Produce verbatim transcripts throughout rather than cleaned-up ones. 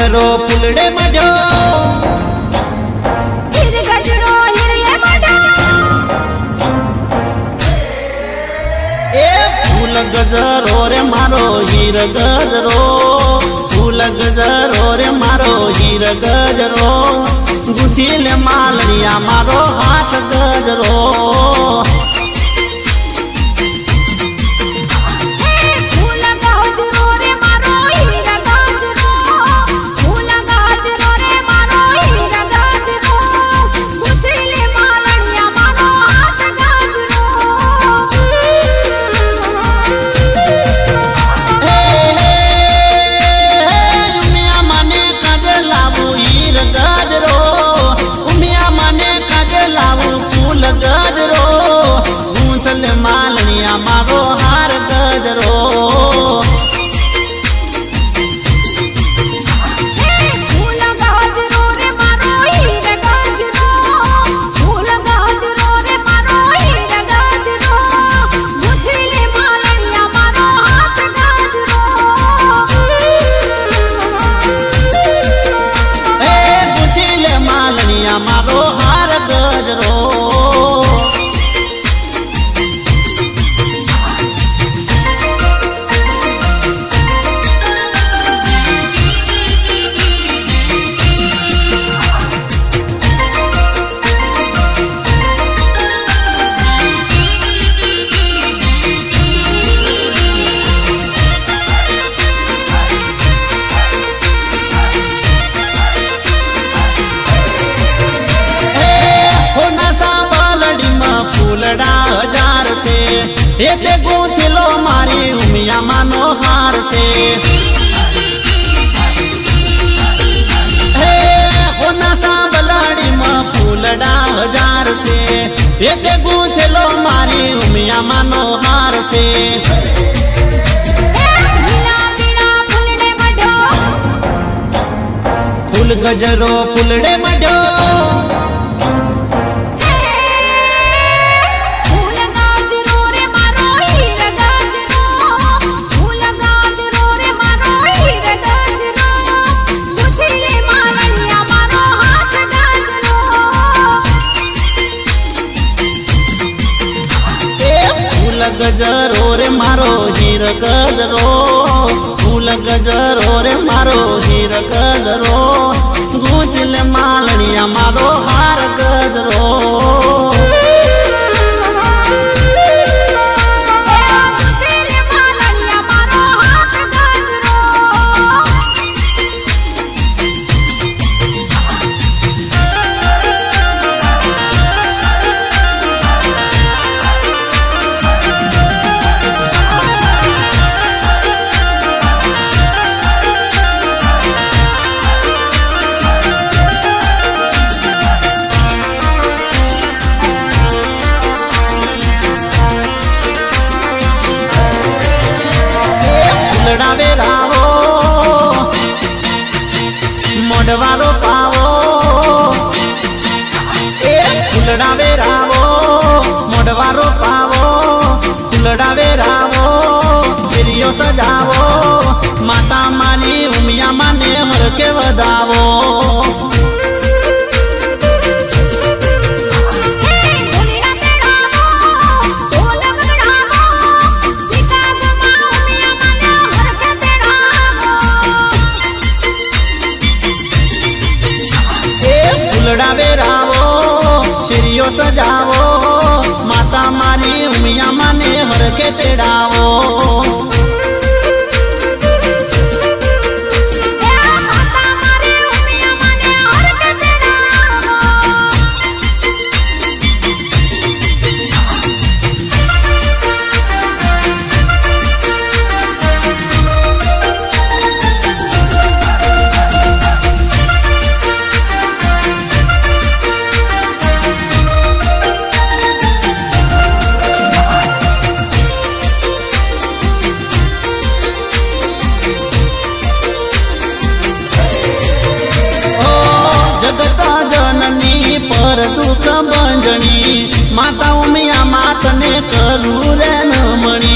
गजरो फूलड़े मड्यो हीर गजरो हीरे मड्यो ए फूल गजरो रे मारो हीर गजरो फूल गजरो रे मारो हीर गजरो गुथीले मालनिया मारो हाथ गजरो मारो हार गजरो फूल गजरो रे मारो हीर गजरो फूल गजरो रे मारो हीर गजरो गुथीले मालनिया मारो हाथ गजरो ए गुथीले मालनिया मारो हार गजरो एते गुथलो मारी उमिया मानो हार से हे होना सा बलाड़ी में फूलड़ा हजार से एते गुथलो मारी उमिया मानो हार से फूल गजरो फूलड़े मड्यो गजरो रे मारो हीर गजरो फूल गजरो रे मारो हीर गजरो गुथीले मालनिया मारो हार गजरो मोडवारो पावो ए फूलड़ा वेरावो मोडवारो पावो फूलड़ा वेरावो सिरियो सजावो माता मानी उमिया माने हर के वदावो सजावो माता मारी उमिया माने हर के तेड़ावो पर दुख बंजनी माता उमिया मात ने करू रे नमणी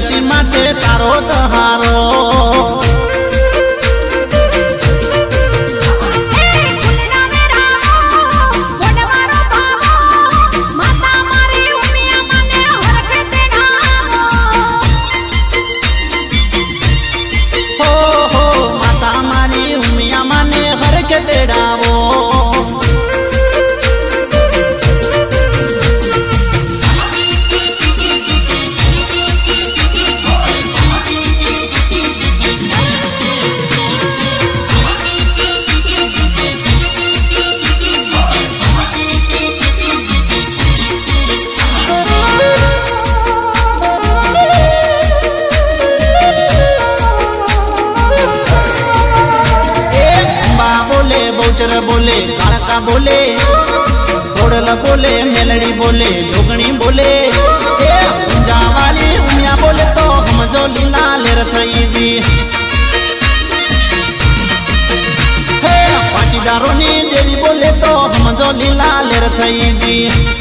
धरती माथे तारो सहारो। बोले कालका बोले खोड़ल बोले मेलड़ी बोले जोगणी बोले वाली उमिया बोले तो हम जो लीला ले रथई जी पाटीदारों ने देवी बोले तो हम जो लीला ले रथई जी।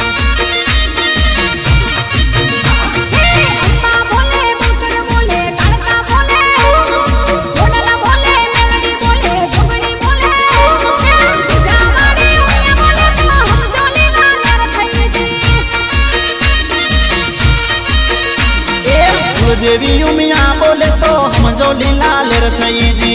देवी उमिया बोले तो हम जो लीला ले रथई जी।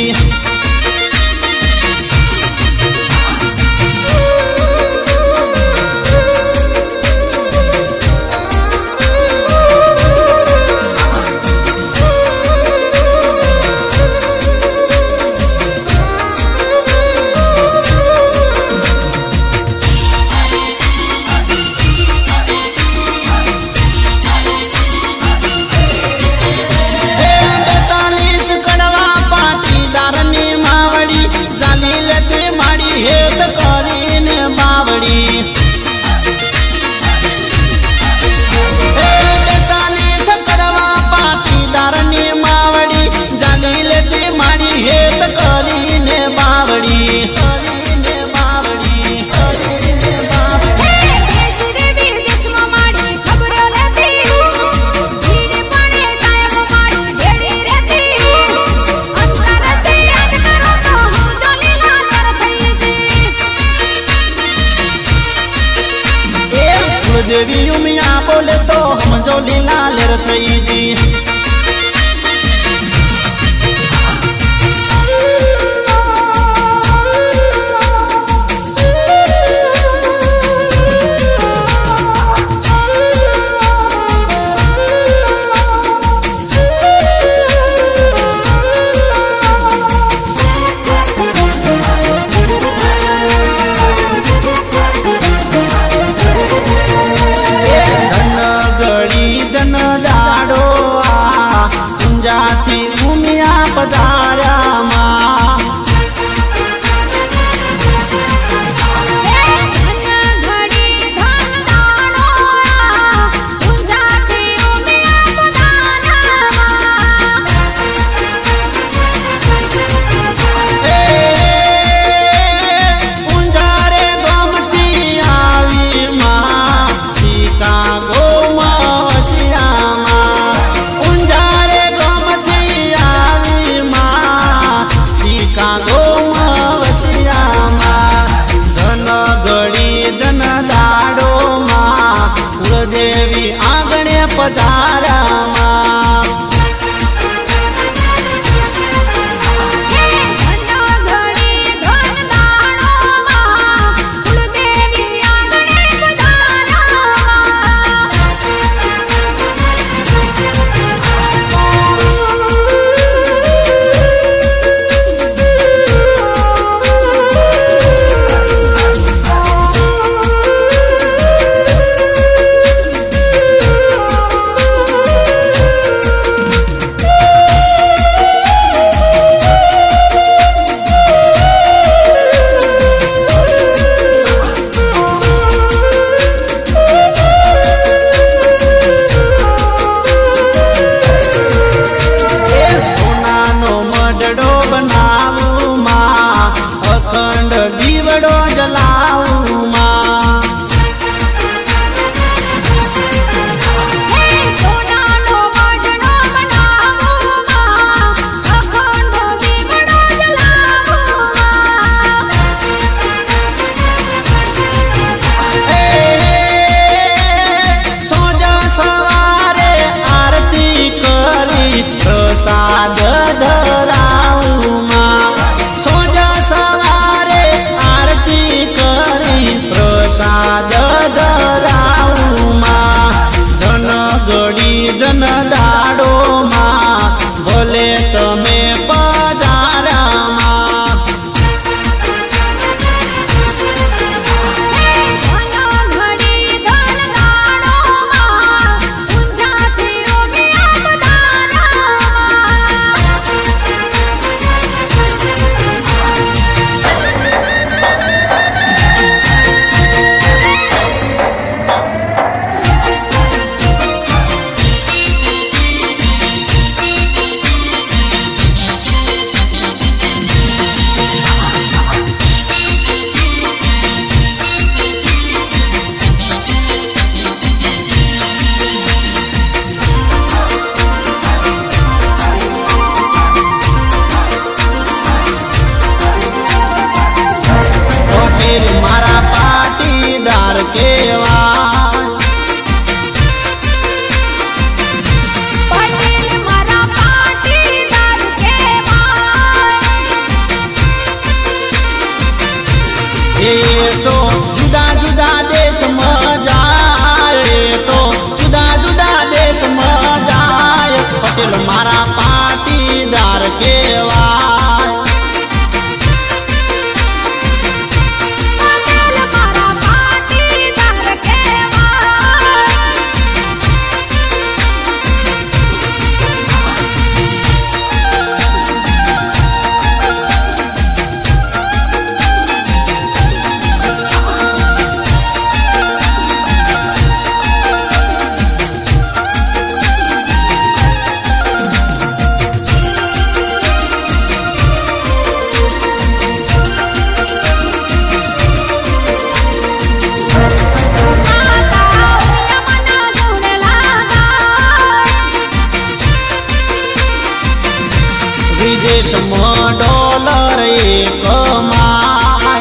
દેશમાં ડોલર એક માય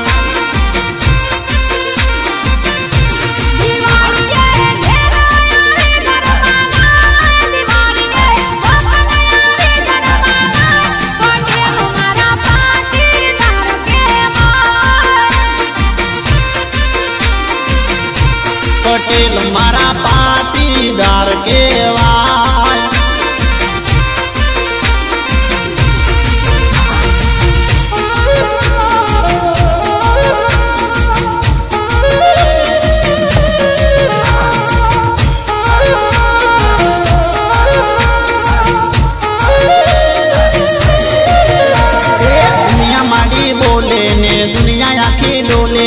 પટેલ મારા પાટીદાર કેવાય દુનિયા માડી બોલે ને દુનિયા આખી ડોલે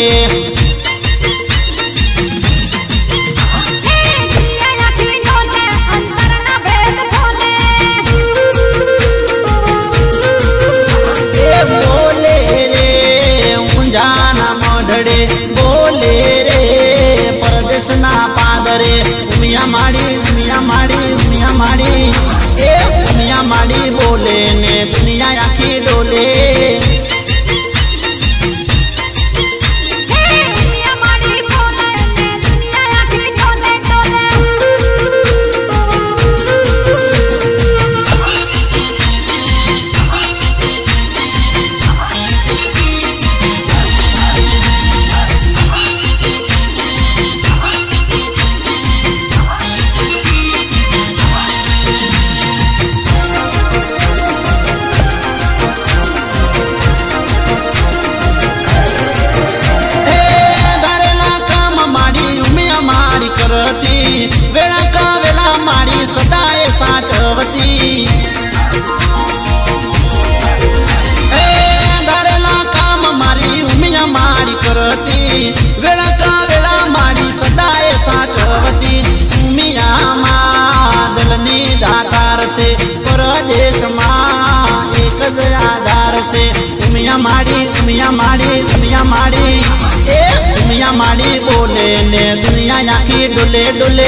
બોલે રે પરદેશના પાદરે ઉમિયા માડી ઉમિયા માડી ઉમિયા માડી એ ઉમિયા માડી બોલે ને દુનિયા આખી ડોલે વેળા કા વેલા માડી સદાય સાચવતી એ ધારેલા કામ મારી ઉમિયા માડી કરતી વેળા કા વેલા માડી સદાય સાચવતી ઉમિયા માં દલની દાતાર છે પરદેશમાં એક જ આધાર છે ઉમિયા માડી ઉમિયા માડી ઉમિયા માડી એ ઉમિયા માડી બોલે ને દુનિયા આખી ડોલે ડોલે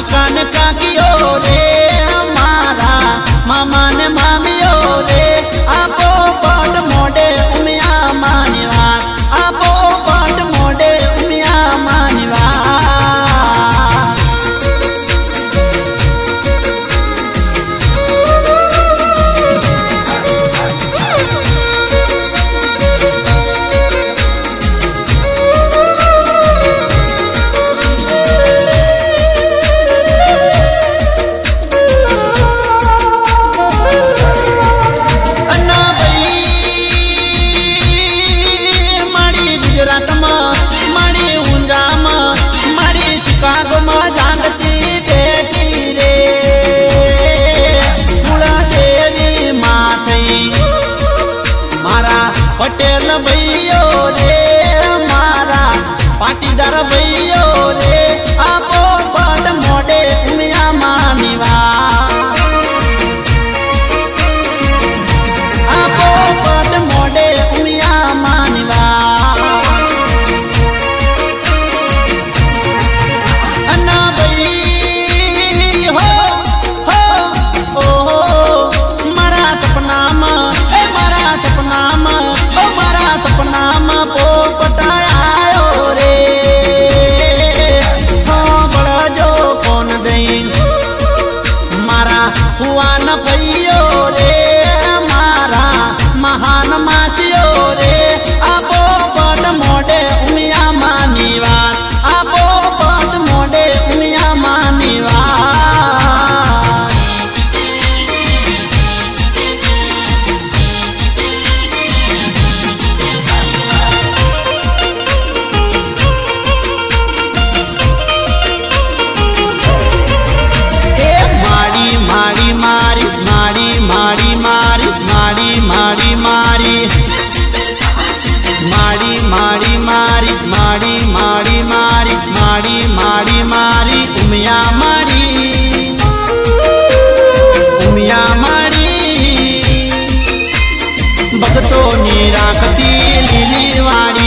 काका ने काकियो रे मारा मामा ने मामियो रे आपो पट मोडे उमिया मानिवा आपो पट मोडे उमिया मानिवा पटेल भैयो रे मारा पाटीदार भैयो रे आपो पट मोडे उमिया मानिवा आपो पट मोडे उमिया मानिवा अन्ना भई हो हो ओ हो मारा सपना में ए मारा सपना में सपना में पोपट आयो रे हाँ बड़ा जो कौन दई मारा हुआ न भैयो रे मारा महान मासियो रे आपो पट मोडे उमिया मानिवा आपो पट मोडे उमिया मानिवा माड़ी मारी माड़ी मारी माड़ी माड़ी मारी माड़ी माड़ी मारी उमिया मारी उमिया मारी भगतो नी राखती लीली वाड़ी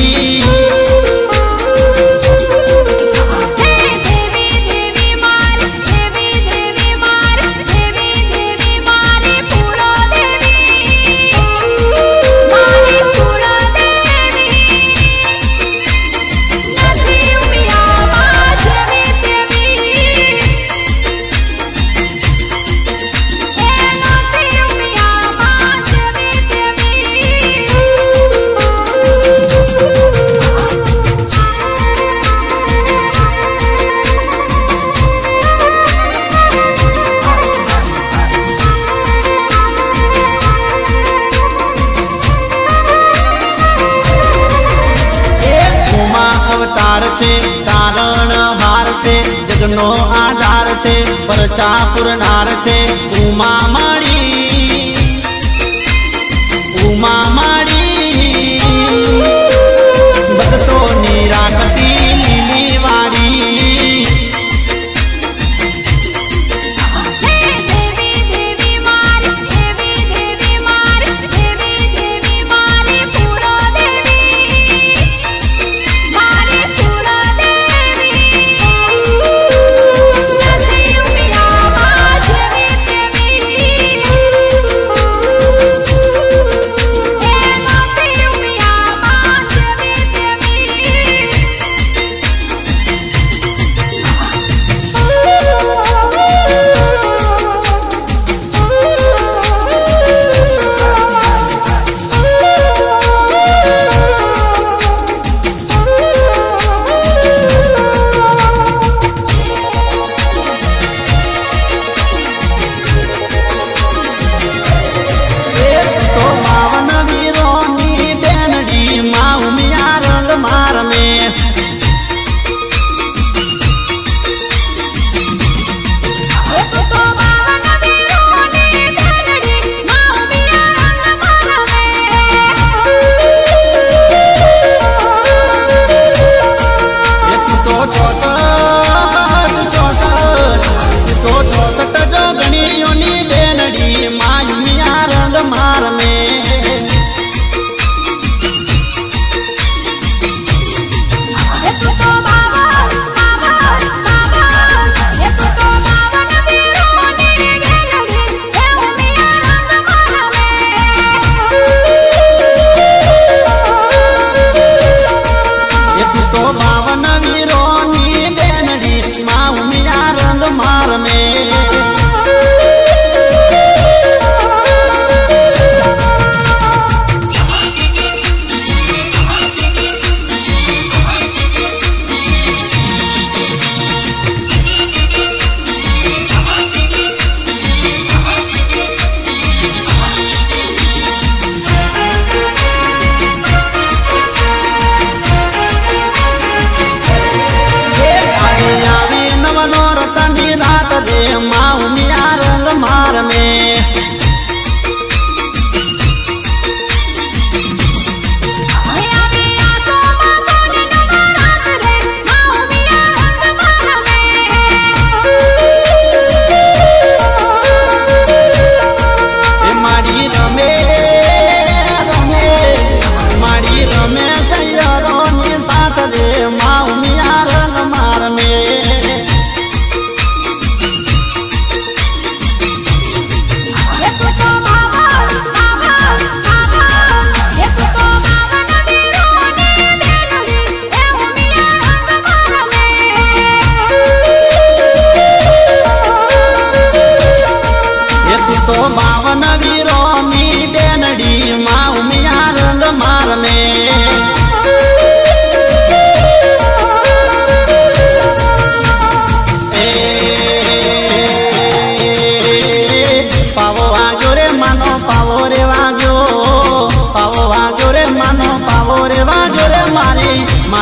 तारण हार से जगनो आधार से परचा पुरनार से उमा माड़ी उमा माड़ी भगतो नी राखती लीली वाड़ी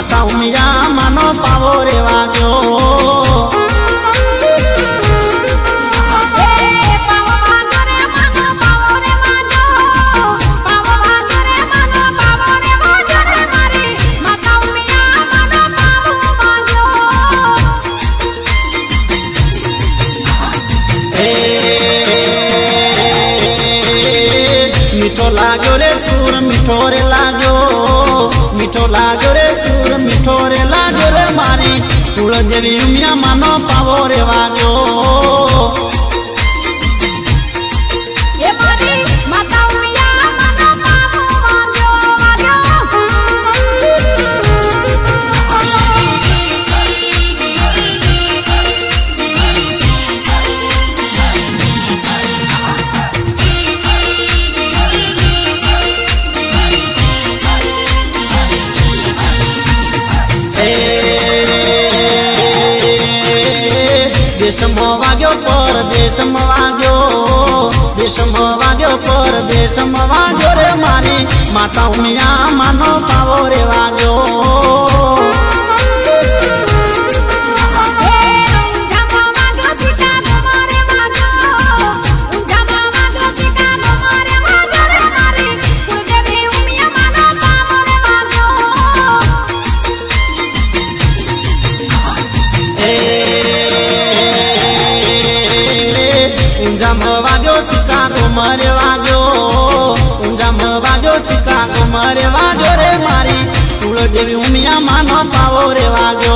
माता उमिया मानो पावो रे वाग्यो। मीठो लाग्यो रे सुर मीठो रे लाग्यो, मीठो लाग्यो रे सुर मीठो रे लाग्यो रे मारी कुलदेवी उमिया मानो पावो रे वाग्यो। ये मारी माता उमिया मानो पावो वाग्यो वाग्यो। देश में वाग्यो परदेश में वाग्यो, देश में वाग्यो परदेश में वाग्यो रे मारी माता उमिया मानो पावो रे वाग्यो। वाग्यो शिकागो मरे वाग्यो, ऊंझा में वाग्यो शिकागो मरे वाग्यो रे मारी कुलदेवी उमिया मानो पावो रे वाग्यो।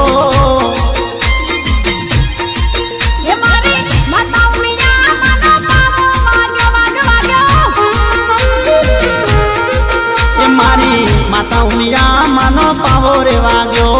ये मारी माता उमिया मानो पावो वाग्यो वाग्यो वाग्यो। ये मारी माता उमिया मानो पावो रे वाग्यो।